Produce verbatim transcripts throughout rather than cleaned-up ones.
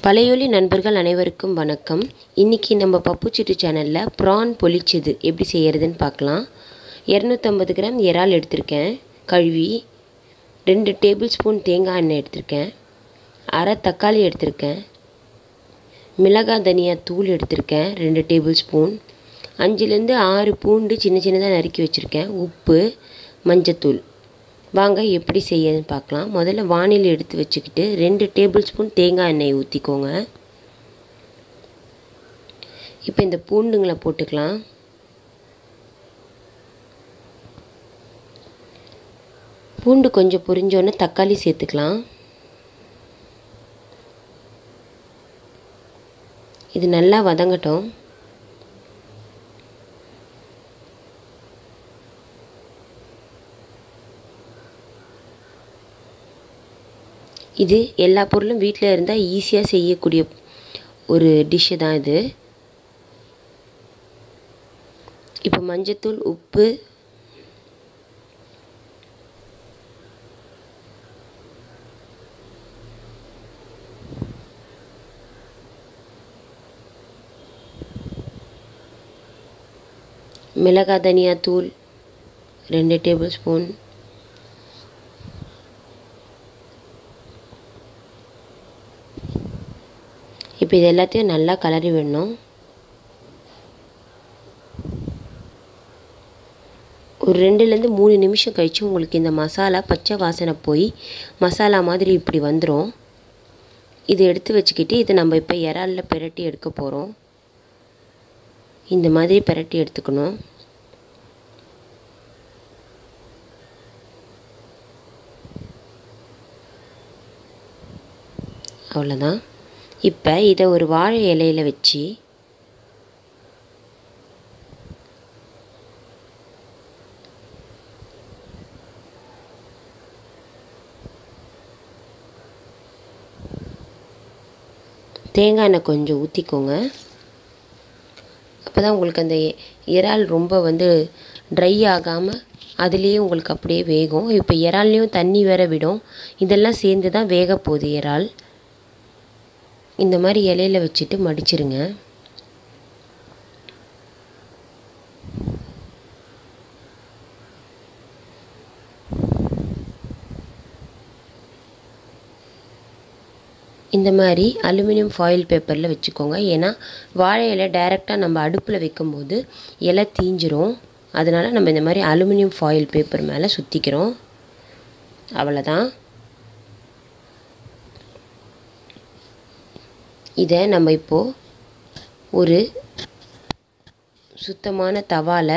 பழையொலி நண்பர்கள் அனைவருக்கும் வணக்கம். இன்றைக்கி நம்ம பப்புச்சிட்டு சேனலில் ப்ரான் பொளிச்சது எப்படி செய்கிறதுன்னு பார்க்கலாம். இரநூத்தம்பது கிராம் இறால் எடுத்திருக்கேன் கழுவி. ரெண்டு டேபிள் ஸ்பூன் தேங்காய் எண்ணெய் எடுத்திருக்கேன். அரை தக்காளி எடுத்திருக்கேன். மிளகாய் தனியா தூள் எடுத்திருக்கேன் ரெண்டு டேபிள் ஸ்பூன். அஞ்சுலேருந்து ஆறு பூண்டு சின்ன சின்னதாக நறுக்கி வச்சுருக்கேன். உப்பு, மஞ்சத்தூள். வாங்க எப்படி செய்யன்னு பார்க்கலாம். முதல்ல வானிலை எடுத்து வச்சுக்கிட்டு ரெண்டு டேபிள் ஸ்பூன் தேங்காய் எண்ணெய் ஊற்றிக்கோங்க. இப்போ இந்த பூண்டுங்களை போட்டுக்கலாம். பூண்டு கொஞ்சம் பொரிஞ்சோன்னே தக்காளி சேர்த்துக்கலாம். இது நல்லா வதங்கட்டும். இது எல்லா பொருளும் வீட்டில் இருந்தால் ஈஸியாக செய்யக்கூடிய ஒரு டிஷ்ஷு தான் இது. இப்போ மஞ்சத்தூள், உப்பு, மிளகாய் தனியா தூள் ரெண்டு டேபிள் ஸ்பூன், இப்போ இது எல்லாத்தையும் நல்லா கலரி விடணும். ஒரு ரெண்டுலேருந்து மூணு நிமிஷம் கழித்து உங்களுக்கு இந்த மசாலா பச்சை வாசனை போய் மசாலா மாதிரி இப்படி வந்துடும். இதை எடுத்து வச்சுக்கிட்டு இதை நம்ம இப்போ இறாலில் பிரட்டி எடுக்க போகிறோம். இந்த மாதிரி பிரட்டி எடுத்துக்கணும். அவ்வளோதான். இப்போ இதை ஒரு வாழை இலையில் வச்சு தேங்காய் எண்ணெய் கொஞ்சம் ஊற்றிக்கோங்க. அப்போ தான் உங்களுக்கு அந்த இறால் ரொம்ப வந்து ட்ரை ஆகாமல் அதுலேயே உங்களுக்கு அப்படியே வேகும். இப்போ இறால்லையும் தண்ணி வேற விடும். இதெல்லாம் சேர்ந்து தான் வேக போகுது இறால். இந்த மாதிரி இலையில வச்சுட்டு மடிச்சிருங்க. இந்த மாதிரி அலுமினியம் ஃபாயில் பேப்பரில் வச்சுக்கோங்க. ஏன்னா வாழை இலை டைரெக்டாக நம்ம அடுப்பில் வைக்கும்போது இலை தீஞ்சிரும். அதனால் நம்ம இந்த மாதிரி அலுமினியம் ஃபாயில் பேப்பர் மேலே சுற்றிக்கிறோம். அவ்வளோதான். இதை நம்ம இப்போது ஒரு சுத்தமான தவாவில்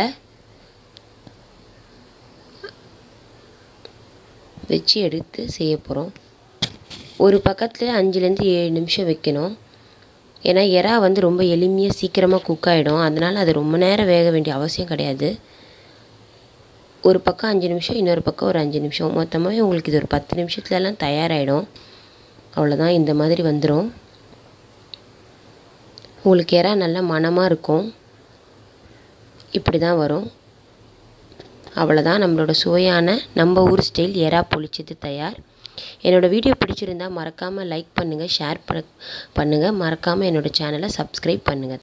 வச்சு எடுத்து செய்ய போகிறோம். ஒரு பக்கத்தில் அஞ்சுலேருந்து ஏழு நிமிஷம் வைக்கணும். ஏன்னா இறா வந்து ரொம்ப எளிமையாக சீக்கிரமாக குக் ஆகிடும். அதனால் அது ரொம்ப நேரம் வேக வேண்டிய அவசியம் கிடையாது. ஒரு பக்கம் அஞ்சு நிமிஷம், இன்னொரு பக்கம் ஒரு அஞ்சு நிமிஷம், மொத்தமாக உங்களுக்கு இது ஒரு பத்து நிமிஷத்துலலாம் தயாராகிடும். அவ்வளோதான். இந்த மாதிரி வந்துடும். உங்களுக்கு இறா நல்லா மணமாக இருக்கும். இப்படி தான் வரும். அவ்வளோதான். நம்மளோட சுவையான நம்ம ஊர் ஸ்டைல் இறா பொளிச்சது தயார். என்னோடய வீடியோ பிடிச்சிருந்தால் மறக்காமல் லைக் பண்ணுங்கள், ஷேர் பண்ண பண்ணுங்கள். மறக்காமல் என்னோடய சேனலை சப்ஸ்கிரைப் பண்ணுங்கள்.